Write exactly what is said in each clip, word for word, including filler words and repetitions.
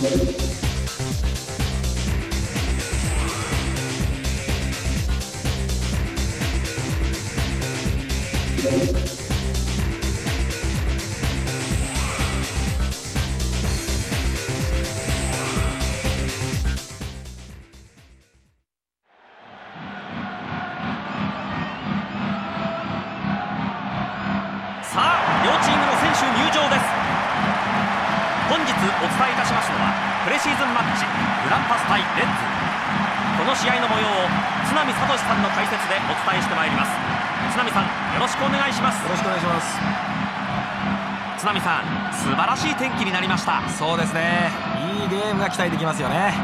そうですね、いいゲームが期待できますよね。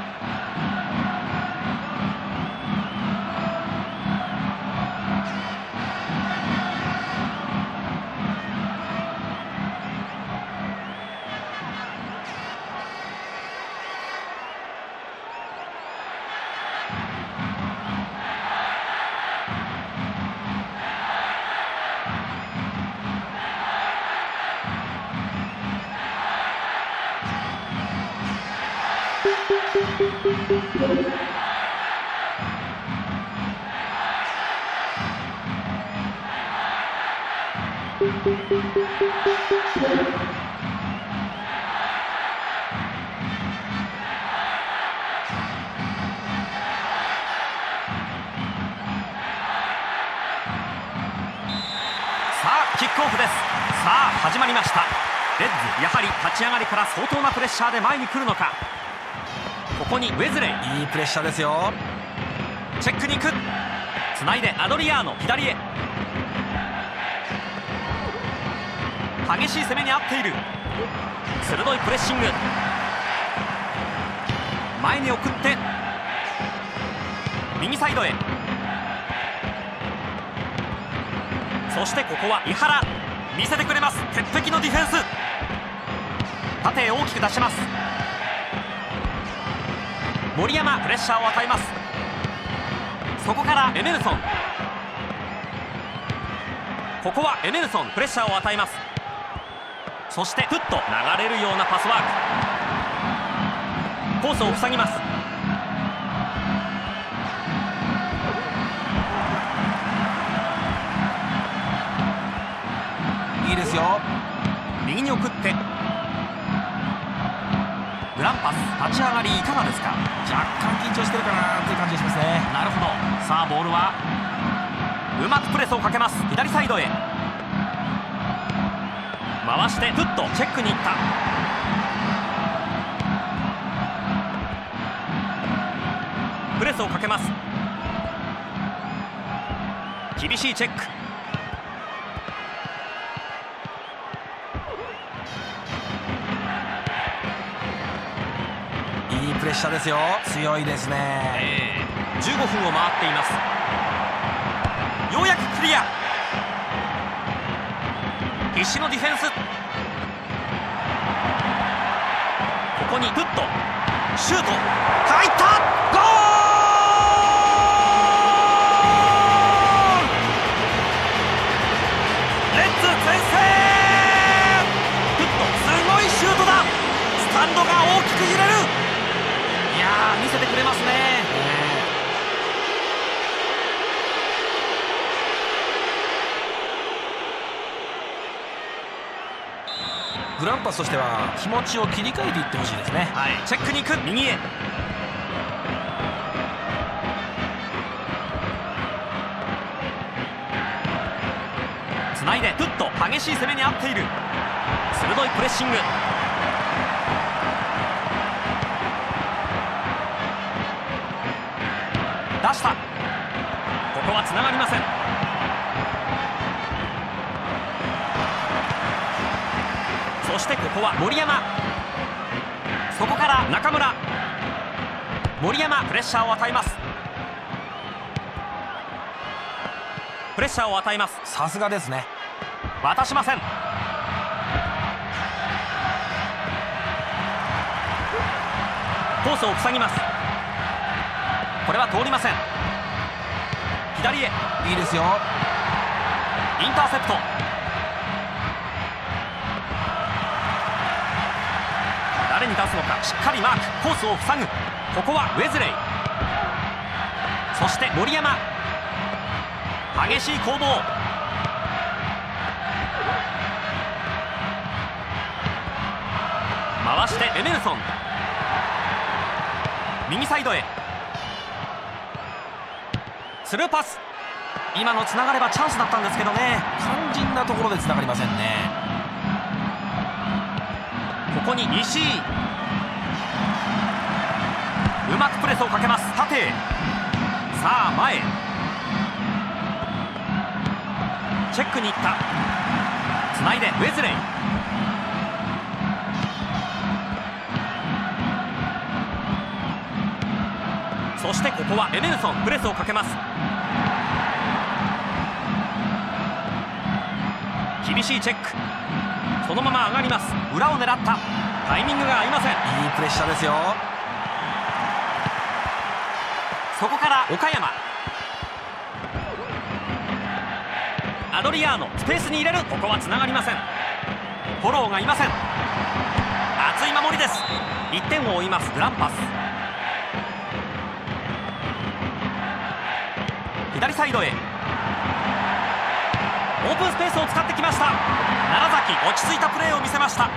キックオフです。さあ始まりました。レッズやはり立ち上がりから相当なプレッシャーで前に来るのか。ここにウェズレイ、 いいプレッシャーですよ。 チェックに行く。つないでアドリアーノ左へ。激しい攻めに合っている。鋭いプレッシング、前に送って右サイドへ。そしてここは井原、見せてくれます。鉄壁のディフェンス。縦へ大きく出します。森山、プレッシャーを与えます。そこからエメルソン、ここはエメルソン、プレッシャーを与えます。そしてふっと流れるようなパスワーク、コースを塞ぎます。 いいですよ。 右に送ってグランパス、立ち上がりいかがですか。 若干緊張してるかなという感じがしますね。 なるほど。さあボールはうまくプレスをかけます。左サイドへ回してフッとチェックに行った。プレスをかけます。厳しいチェック。 いいプレッシャーですよ。強いですね、 えー、じゅうごふんを回っています。ようやくクリア。必死のディフェンス。ここにフッとシュート、入った。ゴール。レッズ先制。フッとすごいシュートだ。スタンドが大きく揺れる。いやー、見せてくれますね。 グランパスとしては気持ちを切り替えていってほしいですね。 はい、チェックに行く。右へつないでフッと激しい攻めに合っている。鋭いプレッシング。出した。ここはつながりません。そしてここは森山、そこから中村。森山、プレッシャーを与えます。プレッシャーを与えます。 さすがですね。 渡しません。コースを塞ぎます。これは通りません。左へ。 いいですよ。 インターセプト。 誰に出すのか。しっかりマーク、コースを塞ぐ。ここはウェズレイ、そして森山、激しい攻防。回してエメルソン、右サイドへスルーパス。今のつながればチャンスだったんですけどね、 肝心なところでつながりませんね。 ここに石井、うまくプレスをかけます。縦へ、さあ前へ、チェックに行った。つないでウェズレイ、そしてここはエメルソン、プレスをかけます。厳しいチェック、そのまま上がります。裏を狙った、タイミングが合いません。 いいプレッシャーですよ。 そこから岡山、アドリアーノ、スペースに入れる。ここはつながりません。フォローがいません。熱い守りです。いってんを追いますグランパス、左サイドへ、オープンスペースを使ってきました。楢崎、落ち着いたプレーを見せました。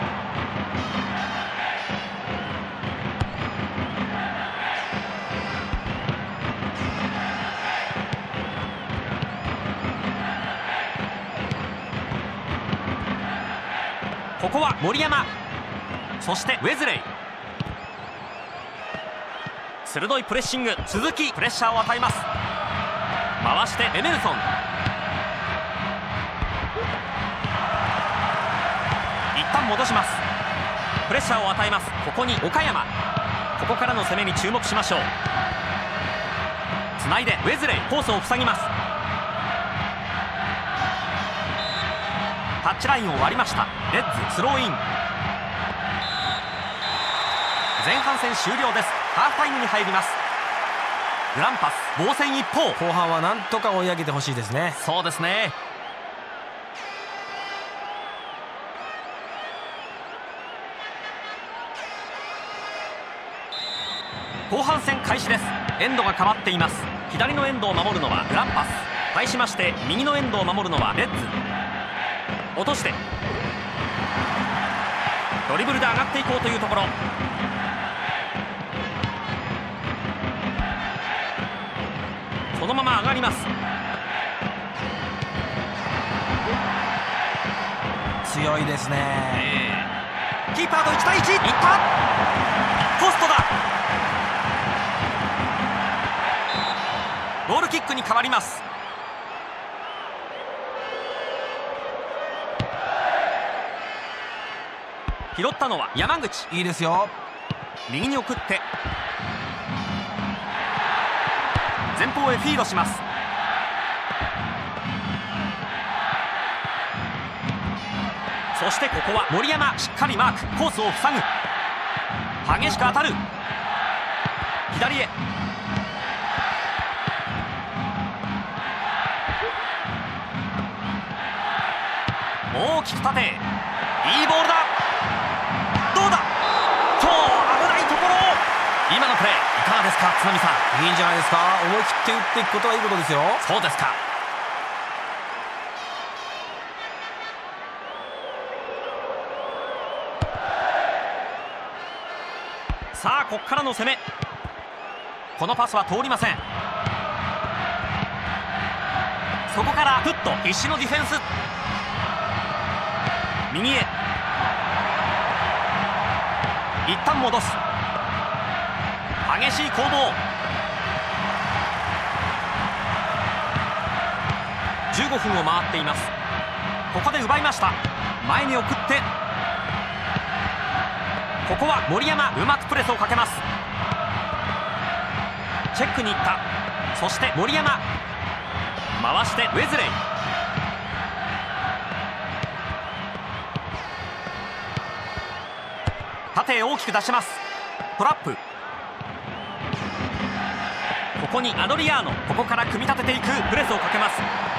ここは森山、そしてウェズレイ、鋭いプレッシング。鈴木、プレッシャーを与えます。回してエメルソン、一旦戻します。プレッシャーを与えます。ここに岡山、ここからの攻めに注目しましょう。つないでウェズレイ、コースを塞ぎます。タッチラインを割りました。レッズスローイン。前半戦終了です。ハーフタイムに入ります。グランパス防戦一方、 後半はなんとか追い上げてほしいですね。 そうですね。後半戦開始です。エンドが変わっています。左のエンドを守るのはグランパス、対しまして右のエンドを守るのはレッズ。落としてドリブルで上がっていこうというところ。そのまま上がります。 強いですね、 えー、キーパーといちたいいち、いった、ポストだ。ゴールキックに変わります。拾ったのは山口、 いいですよ。 右に送って前方へフィードします。そしてここは森山、しっかりマーク、コースを塞ぐ。激しく当たる、左へ、大きく縦へ、いいボールだ。どうだ、超危ないところ。今のプレーいかがですか、津波さん。 いいんじゃないですか。思い切って打っていくことはいいことですよ。 そうですか。さあここからの攻め、このパスは通りません。そこからフッと必死のディフェンス、右へ、一旦戻す。激しい攻防。じゅうごふんを回っています。ここで奪いました。前に送って、ここは森山、うまくプレスをかけます。チェックに行った。そして森山、回してウェズレイ、縦へ大きく出します。トラップ、ここにアドリアーノ、ここから組み立てていく。プレスをかけます。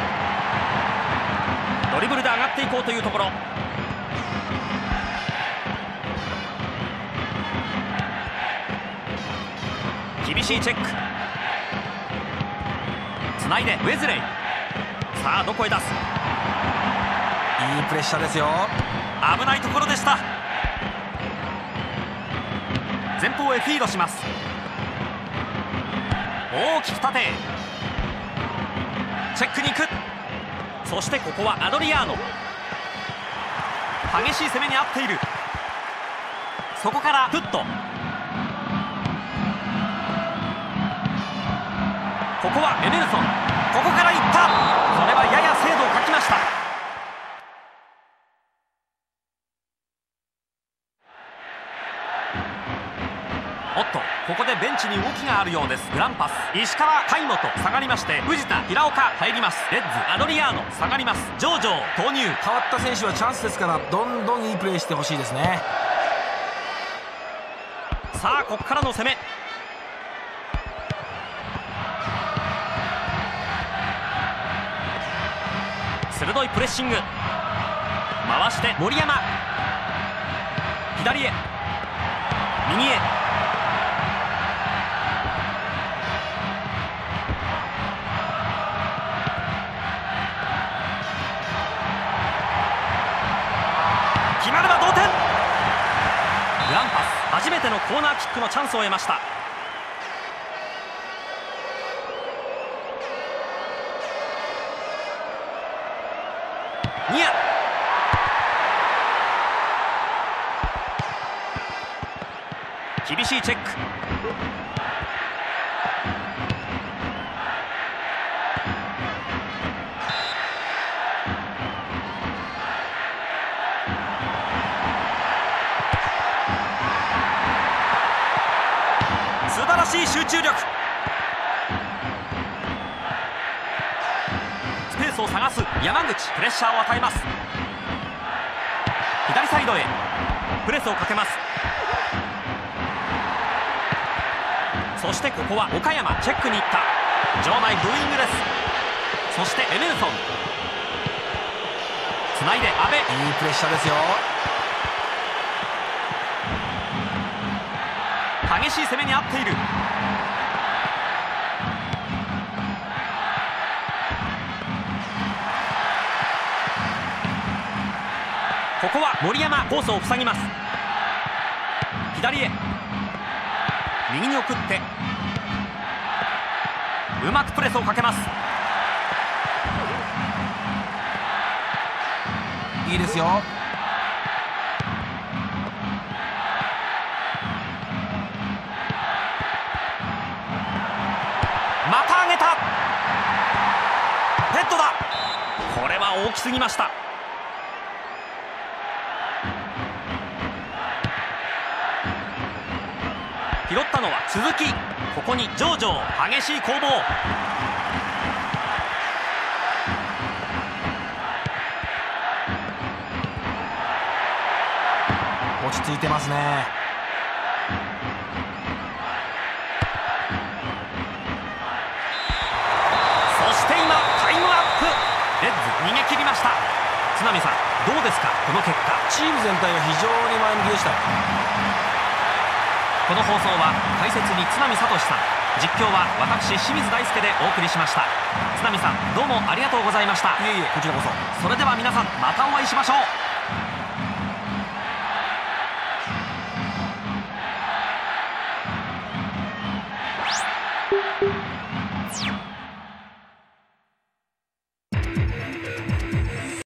ドリブルで上がっていこうというところ。 厳しいチェック。つないでウェズレイ。さあどこへ出す。 いいプレッシャーですよ。 危ないところでした。前方へフィードします。大きく縦へチェックに行く。そしてここはアドリアーノ。激しい攻めに遭っている。そこからフット。ここはエメルソン。ここからいった。これはやや精度を欠きました。おっと、ここでベンチに動きがあるようです。グランパス、石川、海本下がりまして、藤田、平岡入ります。レッズ、アドリアーノ下がります。ジョージョー投入。 変わった選手はチャンスですから、どんどんいいプレーしてほしいですね。 さあここからの攻め。鋭いプレッシング。回して森山、左へ右へ。決まれば同点。グランパス、初めてのコーナーキックのチャンスを得ました。ニア、厳しいチェック。素晴らしい集中力。スペースを探す山口。プレッシャーを与えます。左サイドへプレスをかけます。そしてここは岡山、チェックに行った。場内ブーイングです。そしてエメルソンつないで阿部。 いいプレッシャーですよ。 激しい攻めに遭っている。ここは森山、コースを塞ぎます。左へ右に送ってうまくプレスをかけます。 いいですよ。 また上げた。ヘッドだ。これは大きすぎました。拾ったのは鈴木。ここにジョージョー、激しい攻防。 落ち着いてますね。 そして今タイムアップ。レッズ逃げ切りました。津波さんどうですか、この結果。 チーム全体が非常に前向きでした。 この放送は解説に津波聡さん、実況は私清水大輔でお送りしました。津波さんどうもありがとうございました。 いえいえ、こちらこそ。 それでは皆さんまたお会いしましょう。